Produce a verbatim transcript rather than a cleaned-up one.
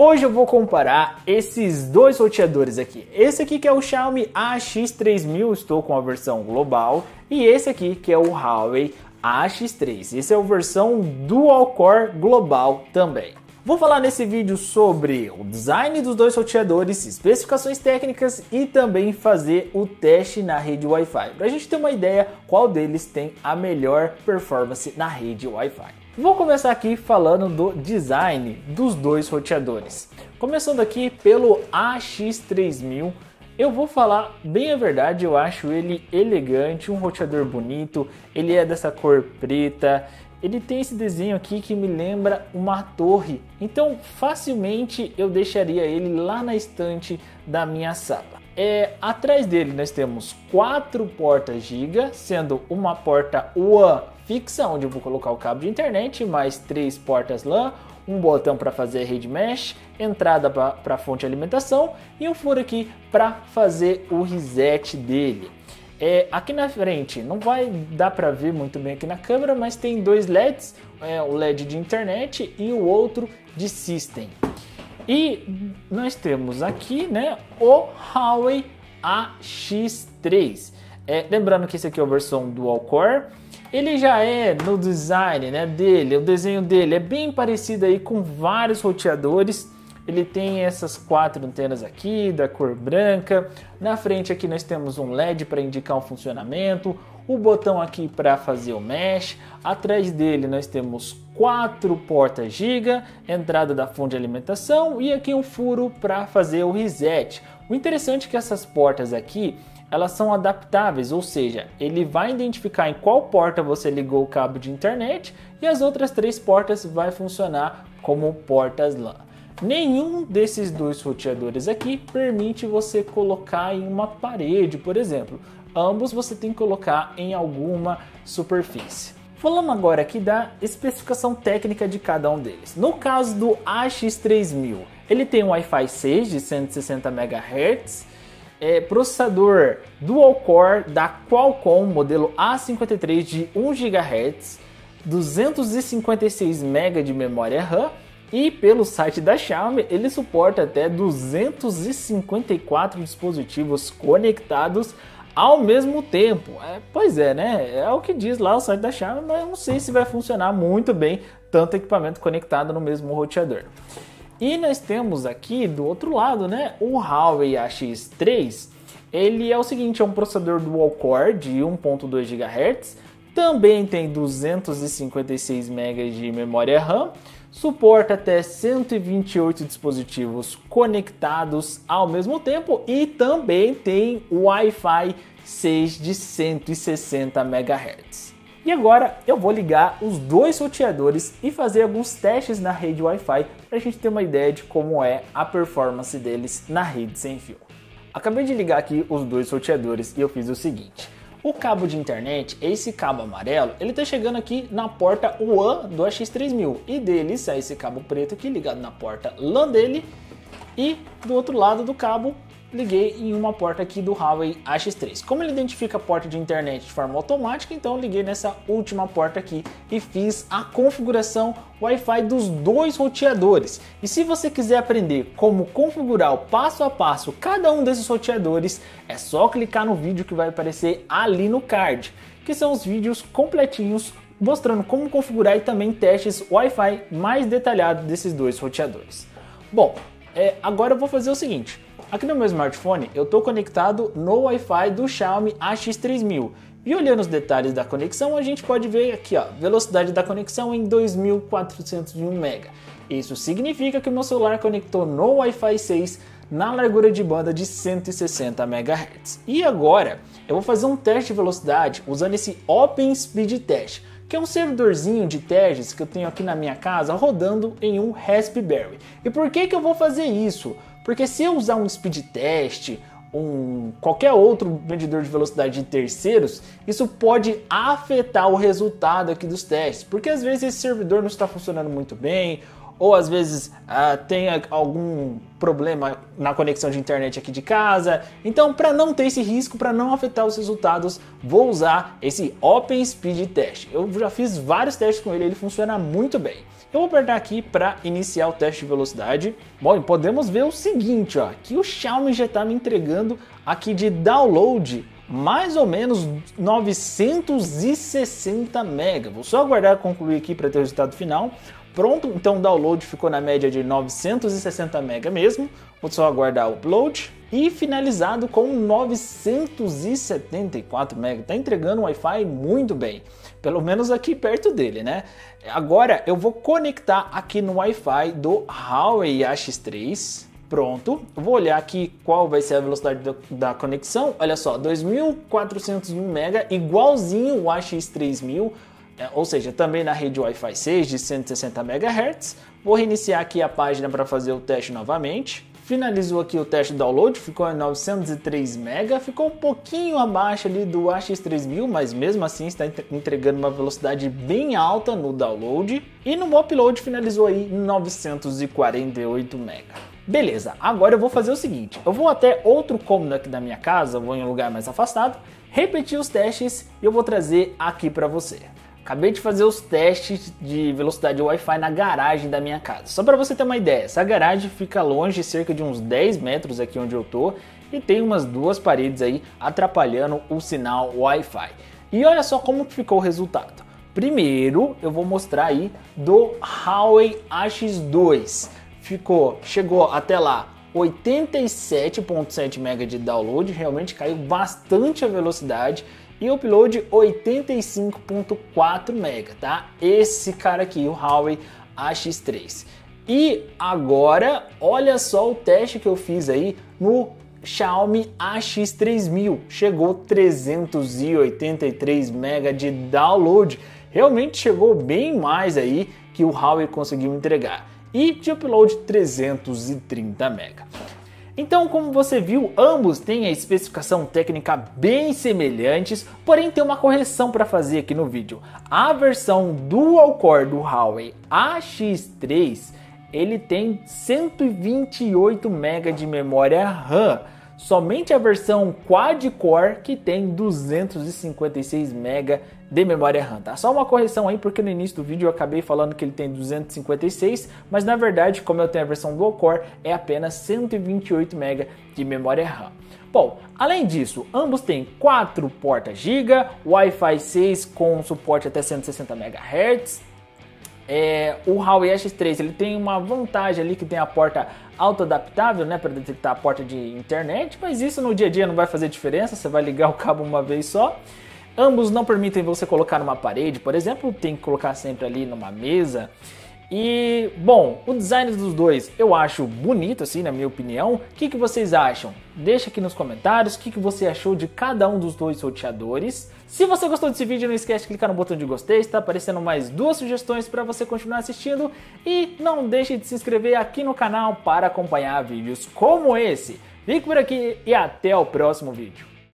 Hoje eu vou comparar esses dois roteadores aqui. Esse aqui que é o Xiaomi A X três mil, estou com a versão global, e esse aqui que é o Huawei A X três. Esse é a versão Dual Core global também. Vou falar nesse vídeo sobre o design dos dois roteadores, especificações técnicas e também fazer o teste na rede Wi-Fi, para a gente ter uma ideia qual deles tem a melhor performance na rede Wi-Fi. Vou começar aqui falando do design dos dois roteadores. Começando aqui pelo A X três mil, eu vou falar bem a verdade, eu acho ele elegante, um roteador bonito, ele é dessa cor preta. Ele tem esse desenho aqui que me lembra uma torre, então facilmente eu deixaria ele lá na estante da minha sala. É, atrás dele nós temos quatro portas giga, sendo uma porta U A N fixa, onde eu vou colocar o cabo de internet, mais três portas LAN, um botão para fazer rede mesh, entrada para fonte de alimentação e um furo aqui para fazer o reset dele. É, aqui na frente não vai dar para ver muito bem aqui na câmera, mas tem dois L E Ds, é, o L E D de internet e o outro de system. E nós temos aqui, né, o Huawei A X três. É, lembrando que esse aqui é a versão Dual Core. Ele já é no design, né, dele, o desenho dele é bem parecido aí com vários roteadores. Ele tem essas quatro antenas aqui, da cor branca. Na frente aqui nós temos um L E D para indicar o funcionamento. O botão aqui para fazer o mesh. Atrás dele nós temos quatro portas giga, entrada da fonte de alimentação e aqui um furo para fazer o reset. O interessante é que essas portas aqui, elas são adaptáveis, ou seja, ele vai identificar em qual porta você ligou o cabo de internet e as outras três portas vai funcionar como portas LAN. Nenhum desses dois roteadores aqui permite você colocar em uma parede, por exemplo. Ambos você tem que colocar em alguma superfície. Falando agora aqui da especificação técnica de cada um deles. No caso do A X três mil, ele tem um Wi-Fi seis de cento e sessenta megahertz, é, processador Dual Core da Qualcomm, modelo A cinquenta e três de um gigahertz, duzentos e cinquenta e seis megabytes de memória RAM. E pelo site da Xiaomi, ele suporta até duzentos e cinquenta e quatro dispositivos conectados ao mesmo tempo. É, pois é, né? É o que diz lá o site da Xiaomi, mas eu não sei se vai funcionar muito bem tanto equipamento conectado no mesmo roteador. E nós temos aqui do outro lado, né, o Huawei A X três. Ele é o seguinte, é um processador Dual Core de um ponto dois gigahertz, também tem duzentos e cinquenta e seis megabytes de memória RAM, suporta até cento e vinte e oito dispositivos conectados ao mesmo tempo e também tem Wi-Fi seis de cento e sessenta megahertz. E agora eu vou ligar os dois roteadores e fazer alguns testes na rede Wi-Fi para a gente ter uma ideia de como é a performance deles na rede sem fio. Acabei de ligar aqui os dois roteadores e eu fiz o seguinte. O cabo de internet, esse cabo amarelo, ele está chegando aqui na porta U A N do A X três mil e dele sai esse cabo preto aqui ligado na porta LAN dele e do outro lado do cabo liguei em uma porta aqui do Huawei A X três. Como ele identifica a porta de internet de forma automática, então eu liguei nessa última porta aqui e fiz a configuração Wi-Fi dos dois roteadores. E se você quiser aprender como configurar o passo a passo cada um desses roteadores, é só clicar no vídeo que vai aparecer ali no card, que são os vídeos completinhos mostrando como configurar e também testes Wi-Fi mais detalhados desses dois roteadores. Bom, é, agora eu vou fazer o seguinte. Aqui no meu smartphone eu estou conectado no Wi-Fi do Xiaomi A X três mil e olhando os detalhes da conexão a gente pode ver aqui, ó, velocidade da conexão em dois mil quatrocentos e um megabytes. Isso significa que o meu celular conectou no Wi-Fi seis na largura de banda de cento e sessenta megahertz. E agora eu vou fazer um teste de velocidade usando esse Open Speed Test, que é um servidorzinho de testes que eu tenho aqui na minha casa rodando em um Raspberry. E por que que eu vou fazer isso? Porque se eu usar um speed test, um, qualquer outro medidor de velocidade de terceiros, isso pode afetar o resultado aqui dos testes. Porque às vezes esse servidor não está funcionando muito bem, ou às vezes uh, tem algum problema na conexão de internet aqui de casa. Então, para não ter esse risco, para não afetar os resultados, vou usar esse Open Speed Test. Eu já fiz vários testes com ele, ele funciona muito bem. Eu vou apertar aqui para iniciar o teste de velocidade. Bom, e podemos ver o seguinte, ó, que o Xiaomi já está me entregando aqui de download mais ou menos novecentos e sessenta mega. Vou só aguardar concluir aqui para ter o resultado final. Pronto, então o download ficou na média de novecentos e sessenta mega mesmo. Vou só aguardar o upload e finalizado com novecentos e setenta e quatro mega. Tá entregando um Wi-Fi muito bem, pelo menos aqui perto dele, né? Agora eu vou conectar aqui no Wi-Fi do Huawei A X três. Pronto, vou olhar aqui qual vai ser a velocidade da, da conexão. Olha só, dois mil quatrocentos e um mega, igualzinho o A X três mil, é, ou seja, também na rede Wi-Fi seis de cento e sessenta megahertz. Vou reiniciar aqui a página para fazer o teste novamente. Finalizou aqui o teste de download, ficou em novecentos e três mega, ficou um pouquinho abaixo ali do A X três mil, mas mesmo assim está entregando uma velocidade bem alta no download. E no upload finalizou aí em novecentos e quarenta e oito mega. Beleza, agora eu vou fazer o seguinte, eu vou até outro cômodo aqui da minha casa, vou em um lugar mais afastado, repetir os testes e eu vou trazer aqui para você. Acabei de fazer os testes de velocidade Wi-Fi na garagem da minha casa. Só para você ter uma ideia, essa garagem fica longe, cerca de uns dez metros aqui onde eu tô, e tem umas duas paredes aí atrapalhando o sinal Wi-Fi. E olha só como ficou o resultado. Primeiro eu vou mostrar aí do Huawei A X dois. Ficou, chegou até lá oitenta e sete vírgula sete mega de download, realmente caiu bastante a velocidade, e o upload oitenta e cinco vírgula quatro mega, tá? Esse cara aqui, o Huawei A X três. E agora, olha só o teste que eu fiz aí no Xiaomi A X três mil, chegou trezentos e oitenta e três mega de download, realmente chegou bem mais aí que o Huawei conseguiu entregar. E de upload trezentos e trinta mega. Então, como você viu, ambos têm a especificação técnica bem semelhantes, porém tem uma correção para fazer aqui no vídeo. A versão Dual Core do Huawei A X três, ele tem cento e vinte e oito mega de memória RAM. Somente a versão Quad Core que tem duzentos e cinquenta e seis mega de memória RAM, tá? Só uma correção aí, porque no início do vídeo eu acabei falando que ele tem duzentos e cinquenta e seis, mas na verdade, como eu tenho a versão Dual Core, é apenas cento e vinte e oito mega de memória RAM. Bom, além disso, ambos têm quatro portas giga, Wi-Fi seis com suporte até cento e sessenta megahertz. É, o Huawei A X três ele tem uma vantagem ali que tem a porta auto-adaptável, né, para detectar a porta de internet, mas isso no dia a dia não vai fazer diferença, você vai ligar o cabo uma vez só. Ambos não permitem você colocar numa parede, por exemplo, tem que colocar sempre ali numa mesa. E, bom, o design dos dois eu acho bonito, assim, na minha opinião. O que, que vocês acham? Deixa aqui nos comentários o que, que você achou de cada um dos dois roteadores. Se você gostou desse vídeo, não esquece de clicar no botão de gostei, está aparecendo mais duas sugestões para você continuar assistindo. E não deixe de se inscrever aqui no canal para acompanhar vídeos como esse. Fique por aqui e até o próximo vídeo.